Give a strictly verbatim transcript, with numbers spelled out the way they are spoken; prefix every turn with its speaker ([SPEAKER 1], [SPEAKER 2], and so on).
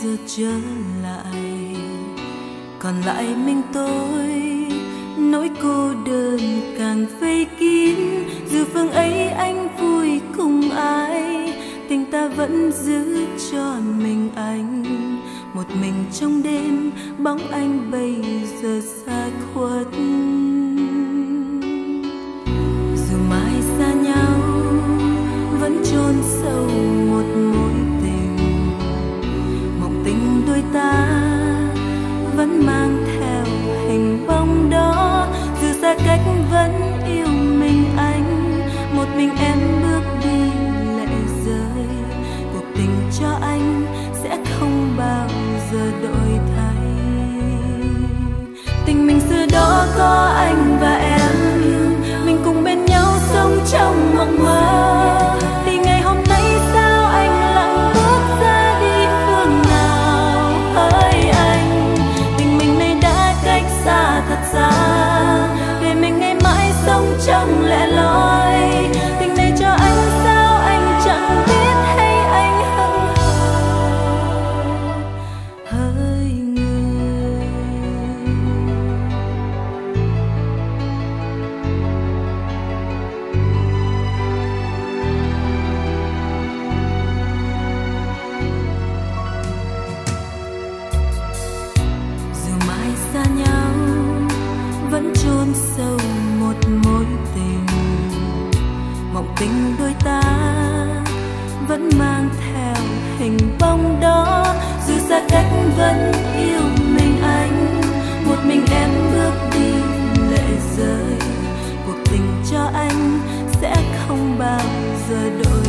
[SPEAKER 1] giờ trở lại, còn lại mình tôi, nỗi cô đơn càng vây kín. Dù phương ấy anh vui cùng ai, tình ta vẫn giữ cho mình anh. Một mình trong đêm, bóng anh bây giờ xa khuất. Dù mãi xa nhau, vẫn chôn sâu một mối tình. Mộng tình đôi ta vẫn mang theo hình bóng đó. Dù xa cách vẫn yêu mình anh, một mình em bước đi lệ rơi. Cuộc tình cho anh sẽ không bao giờ đổi thay. Tình mình xưa đó có anh và em, mình cùng bên nhau sống trong mộng mơ. Thì ngày hôm nay sao anh lặng bước ra đi phương nào? Hỡi anh, tình mình nay đã cách xa thật xa, để mình ngày mãi sống trong lẻ loi. Tình này cho anh sao anh chẳng biết, hay anh hững hờ hỡi người. Dù mãi xa nhau, vẫn chôn sâu một mối tình. Mộng tình đôi ta vẫn mang theo hình bóng đó. Dù xa cách vẫn yêu mình anh, một mình em bước đi lệ rơi. Cuộc tình cho anh sẽ không bao giờ đổi